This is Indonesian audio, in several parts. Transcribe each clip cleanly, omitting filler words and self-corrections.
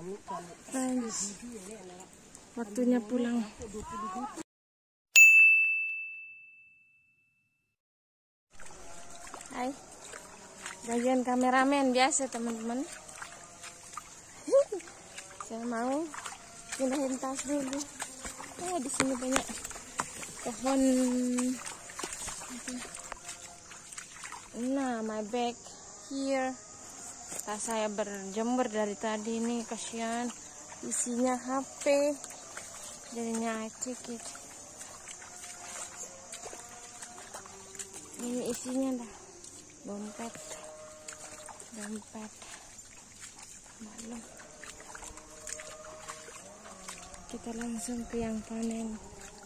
Guys, waktunya pulang. Hai, bagian kameramen biasa teman-teman. Saya mau pindahin tas dulu. Di sini banyak pohon. Nah, my bag here. Tas saya berjemur dari tadi nih, kasihan. Isinya HP. Jadinya I take it. Ini isinya dah. Dompet. Maklum. Kita langsung ke yang panen.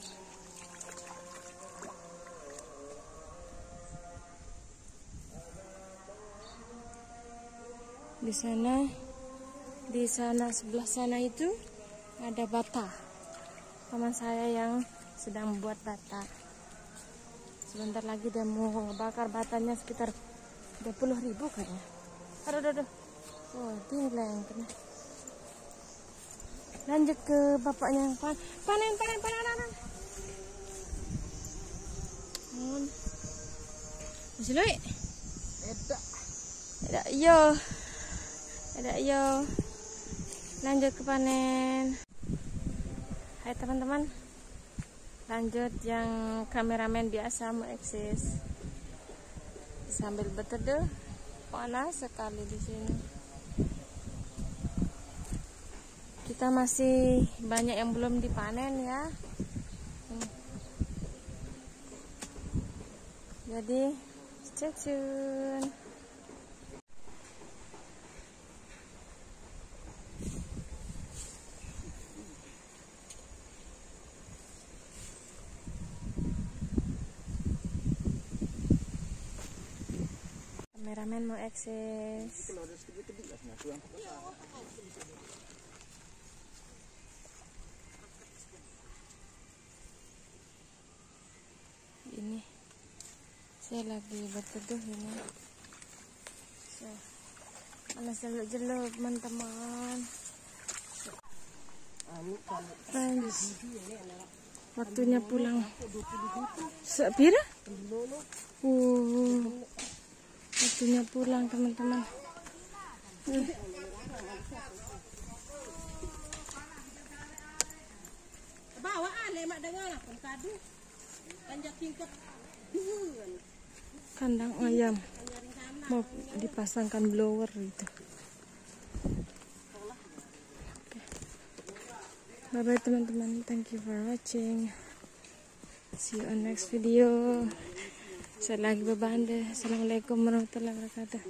Di sana sebelah sana itu ada bata. Teman saya yang sedang buat bata. Sebentar lagi dia mau ngebakar batanya sekitar 20.000 kayaknya. Aduh. Oh, tinggalin kena. Lanjut ke bapaknya yang panen. Masih luik? Ada yo. Lanjut ke panen. Hai teman-teman. Lanjut yang kameramen biasa mau eksis. Sambil berteduh. Panas sekali di sini. Kita masih banyak yang belum dipanen ya. Jadi stay tune. Kameramen mau eksis. Ini saya lagi berteduh ini. Panas jelek-jelek teman-teman. Friends, waktunya pulang. Sepira? Waktunya pulang teman-teman. Kandang ayam mau dipasangkan blower itu. Bye bye teman-teman, thank you for watching. See you on next video. Saya lagi berbanda. Assalamualaikum warahmatullahi wabarakatuh.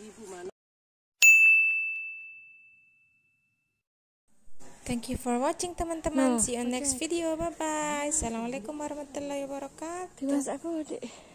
Thank you for watching teman-teman. See you on next video. Bye bye. Assalamualaikum warahmatullahi wabarakatuh. Tiwas aku adik.